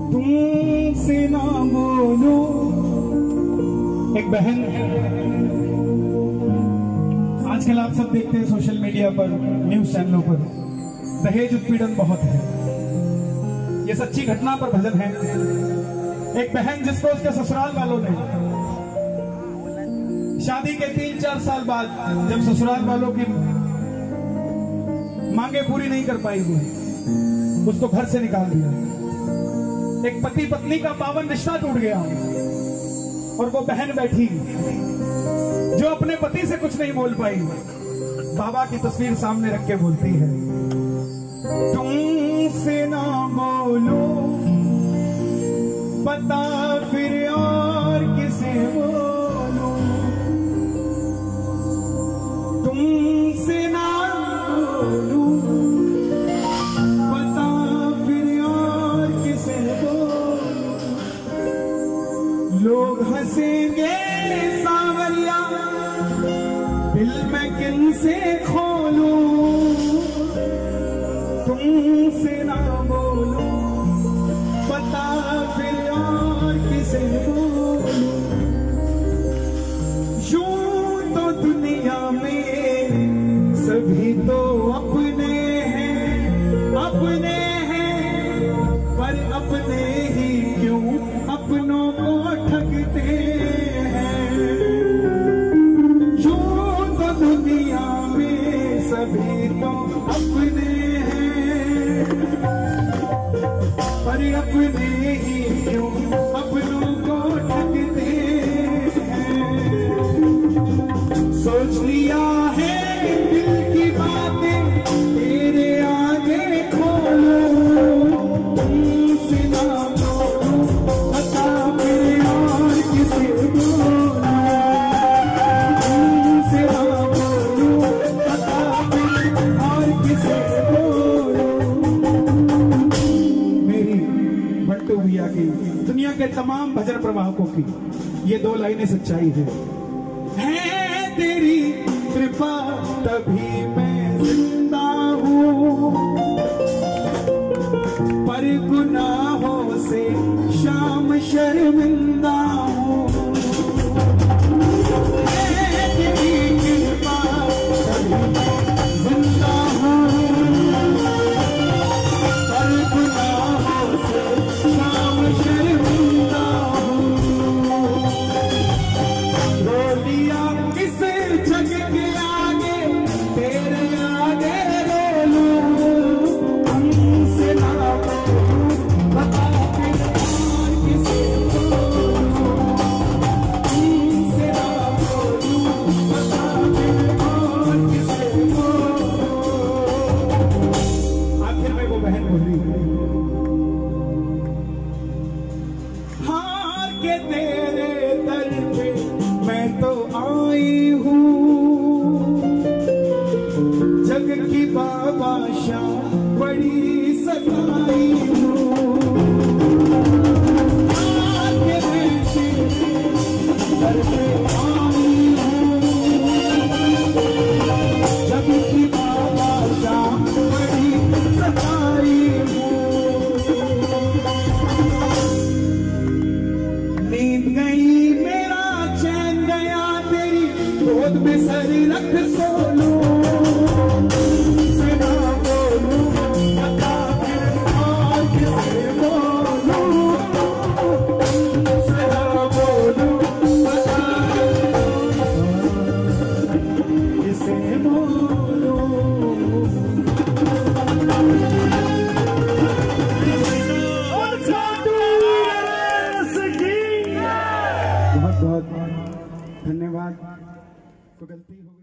तुमसे ना बोलूं। एक बहन, आजकल आप सब देखते हैं सोशल मीडिया पर, न्यूज चैनलों पर, दहेज उत्पीड़न बहुत है। ये सच्ची घटना पर भजन है। एक बहन जिसको उसके ससुराल वालों ने शादी के 3-4 साल बाद जब ससुराल वालों की मांगे पूरी नहीं कर पाई हुई, उसको घर से निकाल दिया। एक पति पत्नी का पावन रिश्ता टूट गया और वो बहन बैठी जो अपने पति से कुछ नहीं बोल पाई, बाबा की तस्वीर सामने रख के बोलती है, तुमसे ना बोलूं पता फिर और किसे बोलूं। तुमसे ना बोलूं पता फिर और किसे बोलूं। लोग हंसेंगे सांवरिया, दिल में किन से खोलूं। तुमसे ना बोलूं पता फिर और किसे बोलूं। यूं तो दुनिया में सभी तो अपने हैं, पर अपने ही क्यों अपनों को ठगते हैं। यूं तो दुनिया में सभी तो अपने हैं, पर अपने ही क्यों अपनों को ठगते हैं। सोच लिया है दिल की बातें तेरे आगे खोलो। तुमसे ना बोलूं पता फिर और किसे बोलूं। तुमसे ना बोलूं पता फिर और किसे बोलूं। मेरी बंटू भैया की, दुनिया के तमाम भजन प्रवाहकों की ये 2 लाइनें सच्चाई है तेरी कृपा तभी मैं जिंदा हूँ, पर गुनाहों से शाम शर्मिंदा हूँ। तेरी कृपा तभी मैं जिंदा हूँ, पर गुनाहों से शाम शर्मिंदा हूँ। रो लिया इस जग के आगे तेरे आगे रो लूं। तुमसे ना बोलूं पता फिर और किसे बोलूं। तुमसे ना बोलूं पता फिर और किसे बोलूं। आखिर में वो बहन बोली, हार के तेरे दर पे मैं तो आई हूँ। जग की बादशाह बड़ी सताई हूँ। आके बेटे दर पे आई हूँ। जग की बादशाह बड़ी सताई हूँ। नींद गई मेरा चैन गया, तेरी गोद में सर रख सो लूं। तुमसे ना बोलूं पता फिर और किसे बोलूं। तुमसे ना बोलूं पता किसे बोलूं। बहुत बहुत धन्यवाद। तो गलती हो